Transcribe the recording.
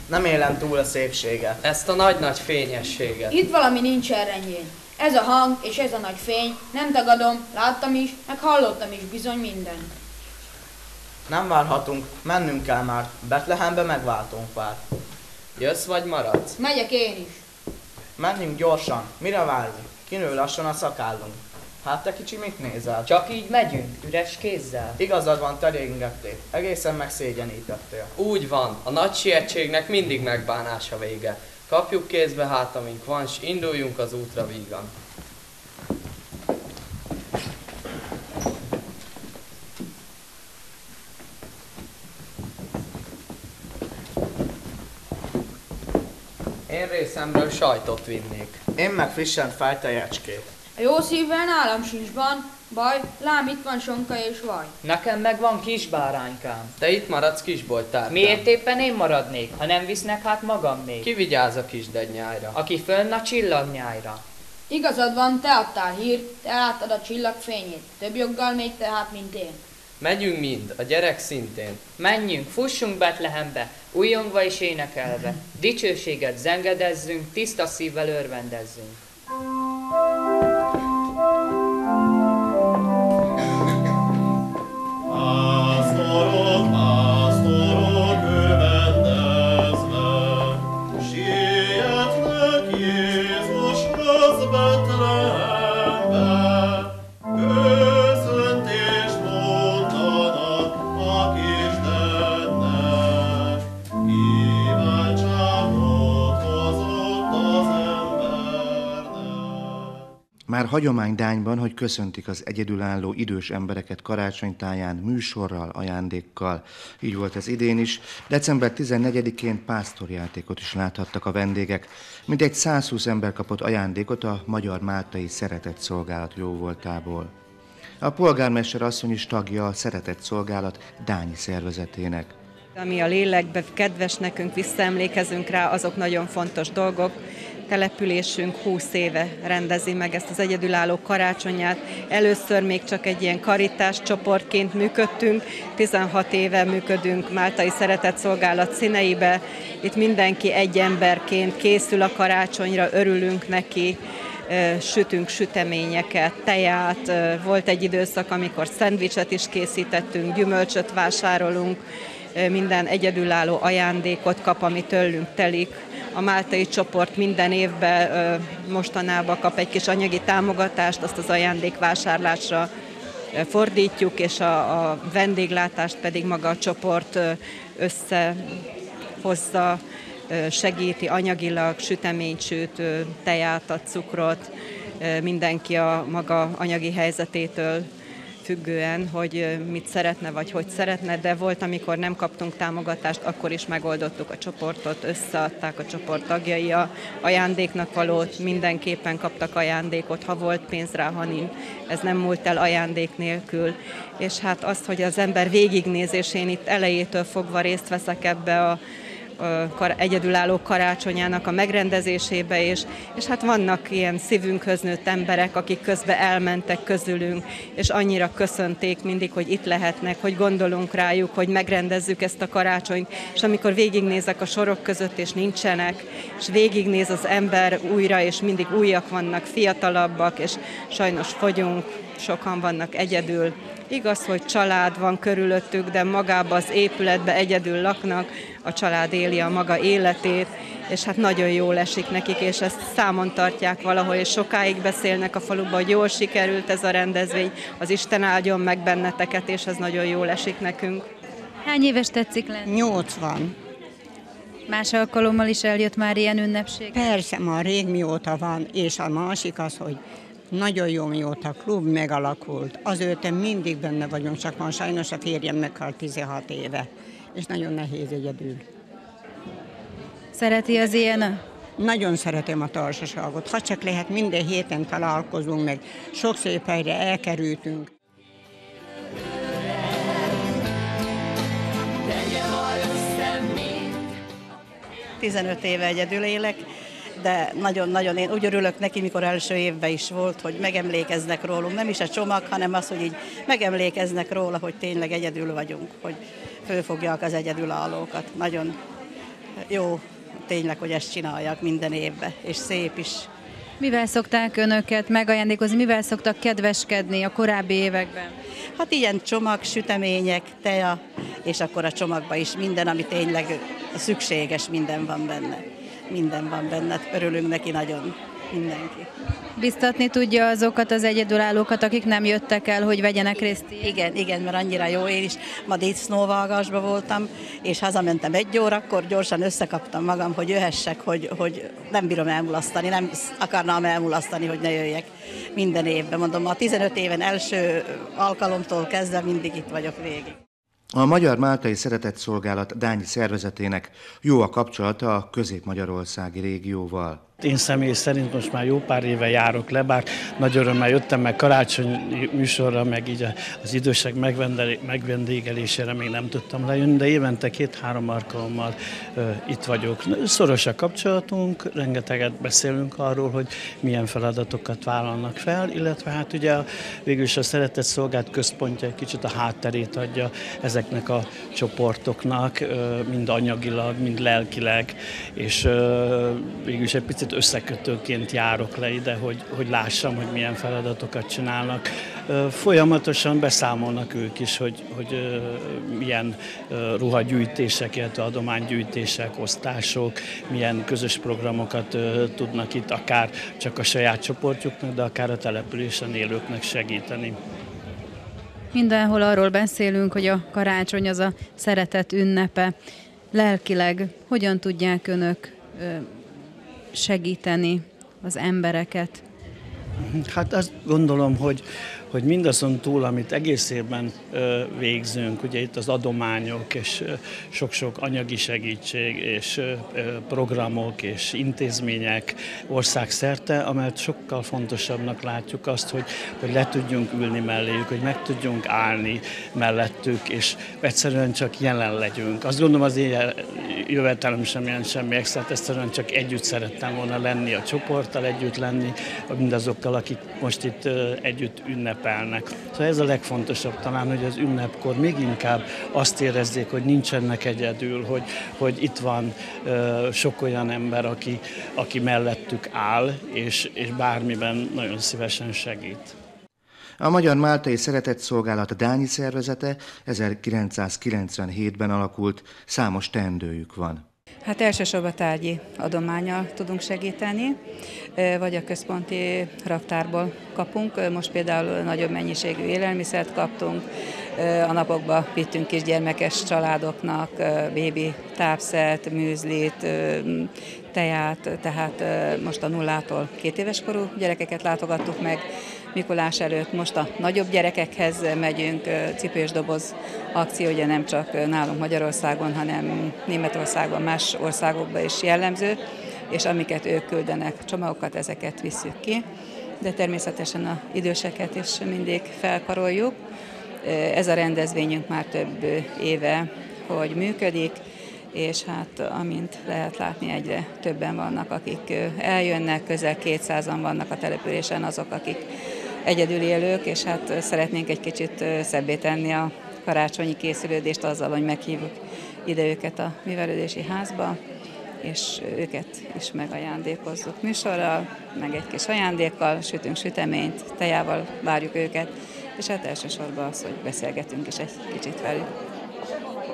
Nem élem túl a szépséget. Ezt a nagy-nagy fényességet. Itt valami nincsen rendjén. Ez a hang és ez a nagy fény, nem tagadom, láttam is, meg hallottam is bizony mindent. Nem várhatunk, mennünk kell már. Betlehembe megváltunk már. Jössz vagy maradsz? Megyek én is. Menjünk gyorsan. Mire várjunk? Kinő lassan a szakállunk. Hát te kicsi, mit nézel? Csak így megyünk, üres kézzel. Igazad van, te régettél. Egészen megszégyenítettél. Úgy van, a nagy sietségnek mindig megbánás a vége. Kapjuk kézbe hát, amink van, s induljunk az útra vígan. Én részemről sajtot vinnék. Én meg frissen fejtejecskét. A jó szívvel nálam sincs van, baj, lám itt van sonka és vaj. Nekem meg van kis báránykám. Te itt maradsz kisboltárkám. Miért éppen én maradnék, ha nem visznek hát magam még? Ki vigyáz a kisdednyájra? Aki fönn a csillagnyájra. Igazad van, te adtál hírt, te láttad a csillag fényét. Több joggal még tehát, mint én. Megyünk mind, a gyerek szintén. Menjünk, fussunk Betlehembe, újongva és énekelve. Dicsőséget zengedezzünk, tiszta szívvel örvendezzünk. Pásztorok örvendezve, sietnek Jézushoz Betlehembe, köszöntést mondanak a kisdednek, kívánságot hozott az embernek. Már hagyomány Dányban, hogy köszöntik az egyedülálló idős embereket karácsonytáján műsorral, ajándékkal. Így volt ez idén is. December 14-én pásztorjátékot is láthattak a vendégek. Mintegy 120 ember kapott ajándékot a Magyar Máltai Szeretett Szolgálat jóvoltából. A polgármester asszony is tagja a Szeretett Szolgálat dányi szervezetének. Ami a lélekbe kedves nekünk, visszaemlékezünk rá, azok nagyon fontos dolgok. Településünk 20 éve rendezi meg ezt az egyedülálló karácsonyát. Először még csak egy ilyen karitás csoportként működtünk, 16 éve működünk Máltai Szeretett Szolgálat színeibe. Itt mindenki egy emberként készül a karácsonyra, örülünk neki, sütünk süteményeket, teját. Volt egy időszak, amikor szendvicset is készítettünk, gyümölcsöt vásárolunk, minden egyedülálló ajándékot kap, ami tőlünk telik. A máltai csoport minden évben mostanában kap egy kis anyagi támogatást, azt az ajándékvásárlásra fordítjuk, és a vendéglátást pedig maga a csoport összehozza, segíti anyagilag, süteményt süt, teját ad, cukrot, mindenki a maga anyagi helyzetétől függően, hogy mit szeretne, vagy hogy szeretne, de volt, amikor nem kaptunk támogatást, akkor is megoldottuk a csoportot, összeadták a csoport tagjai a ajándéknak valót, mindenképpen kaptak ajándékot, ha volt pénz rá, ha nincs. Ez nem múlt el ajándék nélkül. És hát azt, hogy az ember végignéz, és én itt elejétől fogva részt veszek ebbe a egyedülálló karácsonyának a megrendezésébe, és hát vannak ilyen szívünkhöz nőtt emberek, akik közben elmentek közülünk, és annyira köszönték mindig, hogy itt lehetnek, hogy gondolunk rájuk, hogy megrendezzük ezt a karácsonyt, és amikor végignézek a sorok között, és nincsenek, és végignéz az ember újra, és mindig újak vannak, fiatalabbak, és sajnos fogyunk, sokan vannak egyedül. Igaz, hogy család van körülöttük, de magában az épületben egyedül laknak, a család éli a maga életét, és hát nagyon jól esik nekik, és ezt számon tartják valahol, és sokáig beszélnek a faluban, hogy jól sikerült ez a rendezvény, az Isten áldjon meg benneteket, és ez nagyon jól esik nekünk. Hány éves tetszik lenni? 80. Más alkalommal is eljött már ilyen ünnepség? Persze, már rég mióta van, és a másik az, hogy nagyon jó, mióta a klub megalakult. Azóta mindig benne vagyunk, csak már sajnos a férjem meghalt 16 éve, és nagyon nehéz egyedül. Szereti az ilyen? Nagyon szeretem a társaságot. Ha csak lehet, minden héten találkozunk meg. Sok szép helyre elkerültünk. 15 éve egyedül élek, de nagyon-nagyon én úgy örülök neki, mikor első évben is volt, hogy megemlékeznek rólunk. Nem is a csomag, hanem az, hogy így megemlékeznek róla, hogy tényleg egyedül vagyunk, hogy fölfogják az egyedülállókat. Nagyon jó tényleg, hogy ezt csináljak minden évben, és szép is. Mivel szokták önöket megajándékozni, mivel szoktak kedveskedni a korábbi években? Hát ilyen csomag, sütemények, teja, és akkor a csomagban is minden, ami tényleg szükséges, minden van benne. Minden van benne, örülünk neki nagyon, mindenki. Biztatni tudja azokat az egyedülállókat, akik nem jöttek el, hogy vegyenek részt? Igen, mert annyira jó, én is ma disznóvágásban voltam, és hazamentem 1 órakor, gyorsan összekaptam magam, hogy jöhessek, hogy nem bírom elmulasztani, nem akarnám elmulasztani, hogy ne jöjjek minden évben. Mondom, a 15 éven első alkalomtól kezdve mindig itt vagyok végig. A Magyar Máltai Szeretetszolgálat dányi szervezetének jó a kapcsolata a közép-magyarországi régióval. Én személy szerint most már jó pár éve járok le, bár nagy örömmel jöttem meg karácsonyi műsorra, meg így az idősek megvendégelésére még nem tudtam lejönni, de évente 2-3 alkalommal itt vagyok. Szoros a kapcsolatunk, rengeteget beszélünk arról, hogy milyen feladatokat vállalnak fel, illetve hát ugye végülis a Szeretetszolgálat központja egy kicsit a hátterét adja ezeknek a csoportoknak, mind anyagilag, mind lelkileg, és végülis egy picit összekötőként járok le ide, hogy lássam, hogy milyen feladatokat csinálnak. Folyamatosan beszámolnak ők is, hogy milyen ruhagyűjtések, illetve adománygyűjtések, osztások, milyen közös programokat tudnak itt akár csak a saját csoportjuknak, de akár a településen élőknek segíteni. Mindenhol arról beszélünk, hogy a karácsony az a szeretet ünnepe. Lelkileg hogyan tudják önök segíteni az embereket? Hát azt gondolom, hogy mindazon túl, amit egész évben végzünk, ugye itt az adományok és sok-sok anyagi segítség és programok és intézmények országszerte, amelyet sokkal fontosabbnak látjuk azt, hogy le tudjunk ülni melléjük, hogy meg tudjunk állni mellettük, és egyszerűen csak jelen legyünk. Azt gondolom, az én jövetelem sem jelent semmi extrát, egyszerűen csak együtt szerettem volna lenni a csoporttal, együtt lenni mindazokkal, akik most itt együtt ünnepelnek. Szóval ez a legfontosabb talán, hogy az ünnepkor még inkább azt érezzék, hogy nincsenek egyedül, hogy itt van sok olyan ember, aki mellettük áll, és bármiben nagyon szívesen segít. A Magyar Máltai Szeretetszolgálat dányi szervezete 1997-ben alakult, számos teendőjük van. Hát elsősorban tárgyi adománnyal tudunk segíteni, vagy a központi raktárból kapunk. Most például nagyobb mennyiségű élelmiszert kaptunk, a napokban vittünk kisgyermekes családoknak bébi tápszert, műzlit, teját, tehát most a 0-tól 2 éves korú gyerekeket látogattuk meg. Mikulás előtt most a nagyobb gyerekekhez megyünk, cipős doboz akció, ugye nem csak nálunk Magyarországon, hanem Németországban, más országokban is jellemző, és amiket ők küldenek, csomagokat, ezeket visszük ki, de természetesen az időseket is mindig felkaroljuk. Ez a rendezvényünk már több éve, hogy működik, és hát amint lehet látni, egyre többen vannak, akik eljönnek, közel 200-an vannak a településen azok, akik egyedül élők, és hát szeretnénk egy kicsit szebbé tenni a karácsonyi készülődést azzal, hogy meghívjuk ide őket a művelődési házba, és őket is megajándékozzuk műsorral, meg egy kis ajándékkal, sütünk süteményt, tejával várjuk őket, és hát elsősorban az, hogy beszélgetünk is egy kicsit velük.